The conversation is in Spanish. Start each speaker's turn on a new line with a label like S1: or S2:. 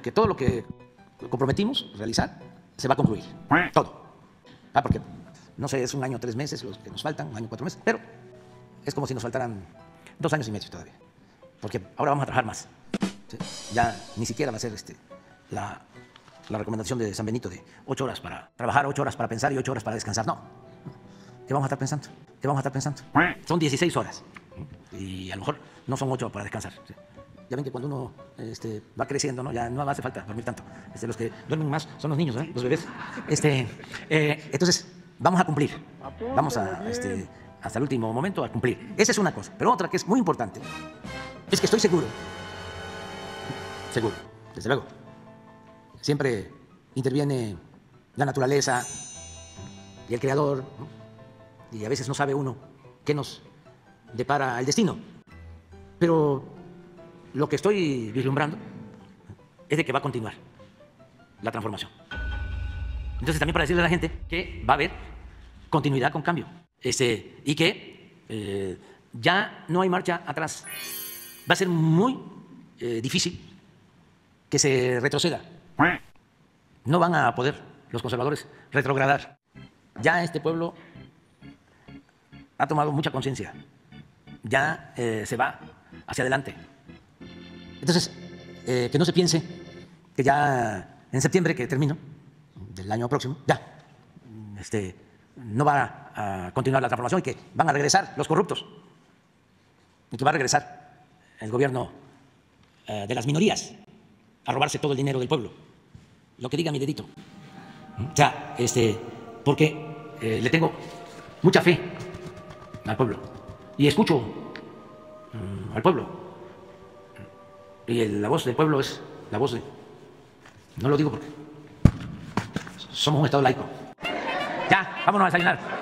S1: porque todo lo que comprometimos realizar se va a concluir. Todo. Porque, no sé, es 1 año 3 meses los que nos faltan, 1 año 4 meses, pero es como si nos faltaran 2 años y medio todavía. Porque ahora vamos a trabajar más. ¿Sí? Ya ni siquiera va a ser la recomendación de San Benito de 8 horas para trabajar, 8 horas para pensar y 8 horas para descansar. No. ¿Qué vamos a estar pensando? ¿Qué vamos a estar pensando? Son 16 horas. Y a lo mejor no son 8 para descansar. ¿Sí? Ya ven que cuando uno va creciendo, ¿no? Ya no hace falta dormir tanto. Los que duermen más son los niños, ¿eh? Los bebés. Entonces, vamos a cumplir. Vamos a, hasta el último momento a cumplir. Esa es una cosa. Pero otra que es muy importante es que estoy seguro, desde luego, siempre interviene la naturaleza y el creador, ¿no? Y a veces no sabe uno qué nos depara el destino. Pero lo que estoy vislumbrando es de que va a continuar la transformación. Entonces, también para decirle a la gente que va a haber continuidad con cambio, y que ya no hay marcha atrás. Va a ser muy difícil que se retroceda. No van a poder los conservadores retrogradar. Ya este pueblo ha tomado mucha conciencia. Ya se va hacia adelante. Entonces, que no se piense que ya en septiembre, que termino, del año próximo, ya no va a continuar la transformación y que van a regresar los corruptos y que va a regresar el gobierno de las minorías a robarse todo el dinero del pueblo. Lo que diga mi dedito. O sea, porque le tengo mucha fe al pueblo y escucho al pueblo. Y la voz del pueblo es la voz de... No lo digo porque somos un Estado laico. Ya, vámonos a desayunar.